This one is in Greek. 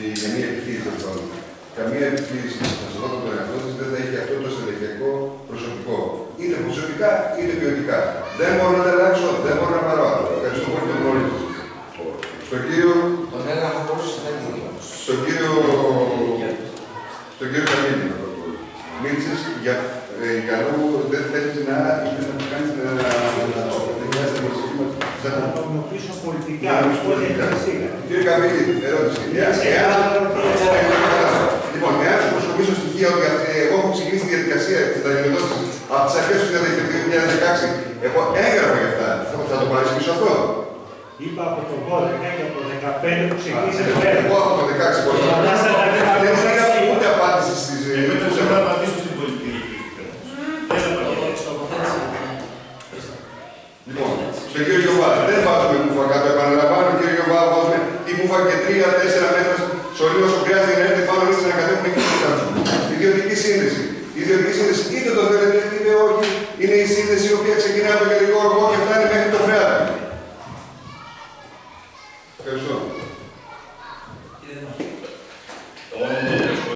για μια επιχείρηση λοιπόν. Καμία επιχείρηση στον στον τον εαυτό της δεν θα έχει αυτό το στελεχειακό προσωπικό. Είτε προσωπικά είτε ποιοτικά. Δεν μπορώ να τα αλλάξω, δεν μπορώ να πάρω άλλο. Ευχαριστώ πολύ τον γνώριζο. Στον κύριο. Τον έλεγχο μπορούσε να γίνει. Στον κύριο Καμίλη. Μίλησες για λόγο δεν θέλεις να κάνεις να νομιμοποιήσω πολιτικά. Κύριε Καμίλη, ερώτηση. Λοιπόν, εάν σου προσωπήσω στοιχεία ότι εγώ έχω ξεκινήσει τη διαδικασία της αντιμετώπισης από τις αρχές του 2016, εγώ έγραφα για αυτά. Θα το πάρεις πίσω αυτό. Είπα από το 12 και από το 15 που ξεκίνησε το έργο. Εγώ από το 16 μπορώ να δεν είχα ούτε απάντηση στις... Δεν θα απαντήσω στην πολιτική. Λοιπόν, στον κύριο Γιωβά, δεν βάζουμε μούφα κάτω, επαναλαμβάνω, κύριε Γιωβά, βάζουμε τη μούφα και 3-4 μέτρα σχολείο όσο χρειάζεται να έρθει πάνω ώστε να κατέβουμε εκεί στο κάτσο. Ιδιωτική σύνδεση. Η ιδιωτική σύνδεση είτε το θέλετε είτε όχι, είναι η σύνδεση η οποία ξεκινάει από το κεντρικό ορμό και φτάνει μέχρι το Φρεάτι. Ευχαριστώ.